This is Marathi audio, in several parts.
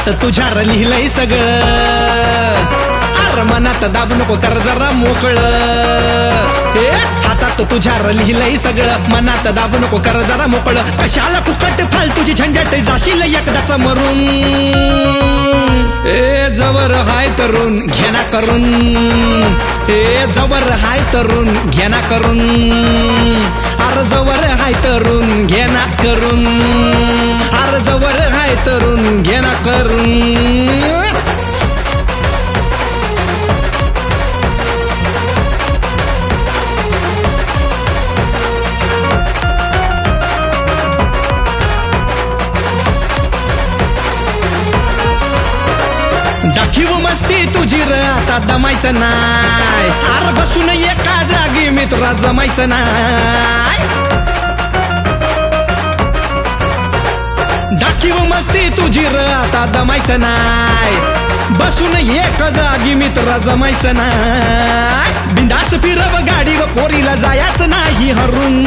हातात तुझ्या लिहिलंय सगळं, अर मनात दाब नको कर जरा मोकळ, हातात तुझ्या लिहिलंय सगळं, मनात दाब नको कर जरा मोकळ, कशाला फुकट फालतूची झंझट जाशील एकदाच मरून, जवर हाय तरुण घेना करून, जवर हाय तरुण घेना करून, अर जवर हाय तरुण घेना करून, अर जवर हाय तरुण घेना करून. दाखीव मस्ती तुझी र आता दमायचं नाय, आर बसून एका जागी मित्रा जमायचं नाय, दाखीव मस्ती तुझी र आता दमायचं नाय, बसून एक जागी मित्र जमायचं नाय, बिंदास फिरव गाडी व पोरीला जायचं नाही हरून,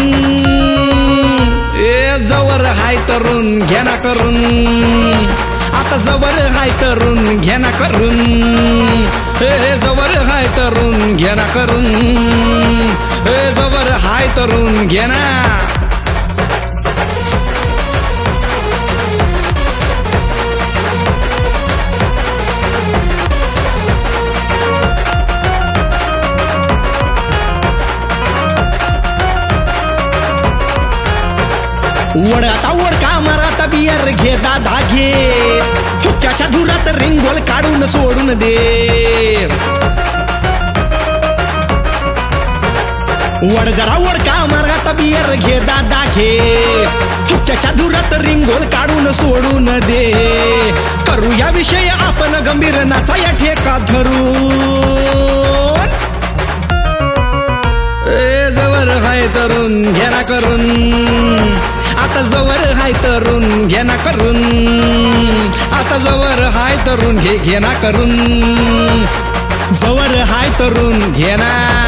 जवर हाय तरुण घेना करून, आता जवर हाय तरुण घेना करून, जवर हाय तरुण घेना करून, जवर हाय तरुण घेना. वड आता वड का माराता बियर घे दादा घे, चुक्याच्या धुरात रिंगोल काढून सोडून दे, वड जरा वड का माराता बियर घे दादा घे, चुक्याच्या धुरात रिंगोल काढून सोडून दे, करूया विषय आपण गंभीर नाचा या ठेका धरून, जवर हाय तरुण घेना करून, आता जवर हाय तरुण घेना करून, आता जवर हाय तरुण घेना करून, जवर हाय तरुण घेना.